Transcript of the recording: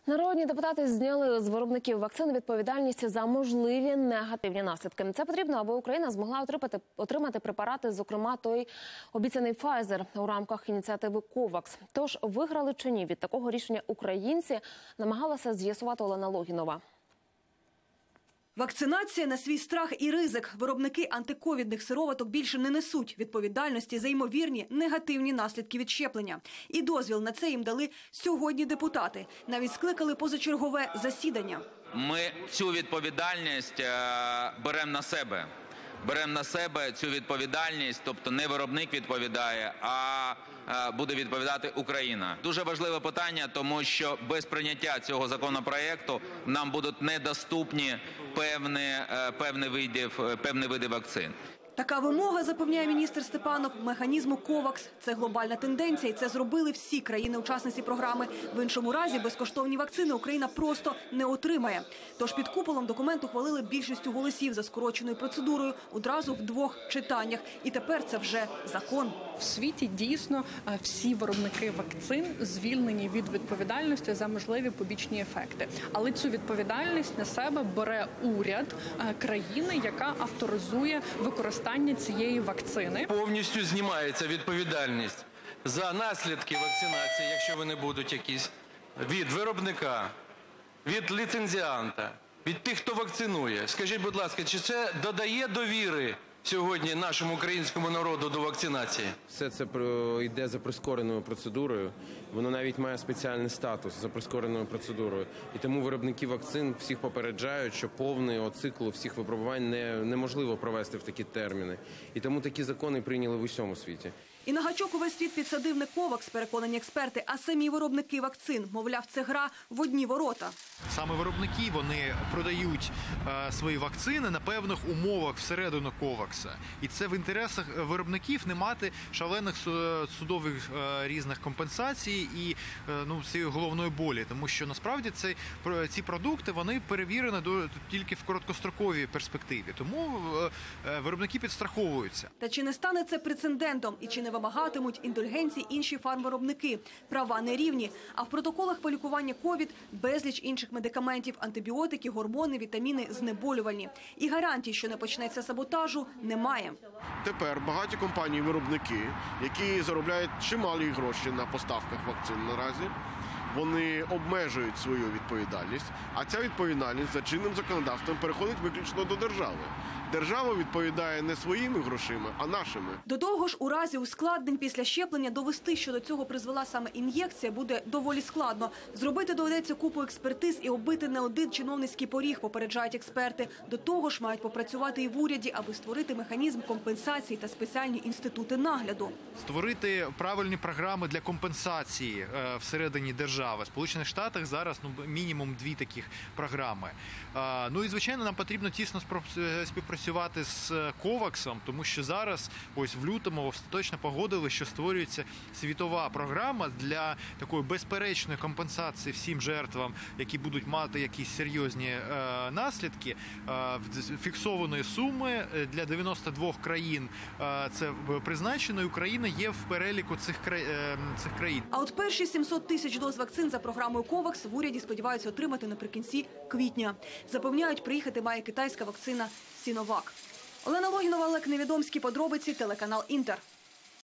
Народні депутати зняли з виробників вакцин відповідальність за можливі негативні наслідки. Це потрібно, аби Україна змогла отримати препарати, зокрема той обіцяний Pfizer у рамках ініціативи COVAX. Тож виграли чи ні від такого рішення українці, намагалася з'ясувати Олена Логінова. Вакцинація на свій страх і ризик. Виробники антиковідних сироваток більше не несуть відповідальності за ймовірні негативні наслідки від щеплення. І дозвіл на це їм дали сьогодні депутати. Навіть скликали позачергове засідання. Ми цю відповідальність беремо на себе. Беремо на себе цю відповідальність, тобто не виробник відповідає, а буде відповідати Україна. Дуже важливе питання, тому що без прийняття цього законопроекту нам будуть недоступні певні види вакцин. Така вимога, запевняє міністр Степанов, механізму COVAX. Це глобальна тенденція, і це зробили всі країни-учасниці програми. В іншому разі безкоштовні вакцини Україна просто не отримає. Тож під куполом документ ухвалили більшістю голосів за скороченою процедурою одразу в 2 читаннях. І тепер це вже закон. В світі дійсно всі виробники вакцин звільнені від відповідальності за можливі побічні ефекти. Але цю відповідальність на себе бере уряд країни, яка авторизує використання цієї вакцини. Повністю знімається відповідальність за наслідки вакцинації, якщо вони будуть якісь, від виробника, від ліцензіанта, від тих, хто вакцинує. Скажіть, будь ласка, чи це додає довіри сьогодні нашому українському народу до вакцинації? Все це йде за прискореною процедурою. Воно навіть має спеціальний статус за прискореною процедурою. І тому виробники вакцин всіх попереджають, що повний цикл всіх випробувань неможливо провести в такі терміни. І тому такі закони прийняли в усьому світі. І на гачок увесь світ підсадив не COVAX, переконані експерти, а самі виробники вакцин. Мовляв, це гра в одні ворота. Саме виробники, вони продають свої вакцини на певних умовах всередину COVAX. І це в інтересах виробників не мати шалених судових різних компенсацій і цієї головної болі. Тому що насправді ці продукти, вони перевірені тільки в короткостроковій перспективі. Тому виробники підстраховуються. Та чи не стане це прецедентом? І чи не вимагатимуть індульгенцій інші фармвиробники? Права не рівні. А в протоколах по лікуванню ковід безліч інших медикаментів, антибіотики, гормони, вітаміни, знеболювальні. І гарантій, що не почнеться саботажу, немає. Тепер багаті компанії-виробники, які заробляють чималі гроші на поставках вакцин наразі, вони обмежують свою відповідальність, а ця відповідальність за чинним законодавством переходить виключно до держави. Держава відповідає не своїми грошима, а нашими. До того ж, у разі ускладнень після щеплення довести, що до цього призвела саме ін'єкція, буде доволі складно. Зробити доведеться купу експертиз і оббити не один чиновницький поріг, попереджають експерти. До того ж, мають попрацювати і в уряді, аби створити механізм компенсації та спеціальні інститути нагляду. Створити правильні програми для компенсації всередині держави. В Сполучених Штатах зараз мінімум 2 таких програми. І, звичайно, нам потрібно тісно співпрацювати з COVAX, тому що зараз, ось в лютому, остаточно погодили, що створюється світова програма для такої безперечної компенсації всім жертвам, які будуть мати якісь серйозні наслідки. Фіксованої суми для 92 країн це призначено, і Україна є в переліку цих країн. А от перші 700 тисяч доз вакцин за програмою COVAX в уряді сподіваються отримати наприкінці квітня. Запевняють, приїхати має китайська вакцина Sinovac. Олена Логінова, Олег Невідомський, подробиці, телеканал Інтер.